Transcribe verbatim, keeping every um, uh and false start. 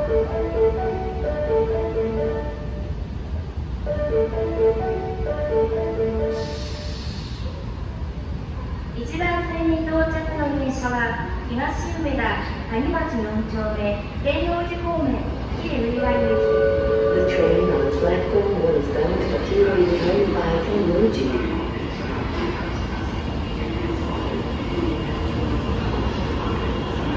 一番線に到着の電車は東梅田谷町よん丁目天王寺方面喜入浦和行き。 The train on platform one is bound for Kirui Bay by Tennoji.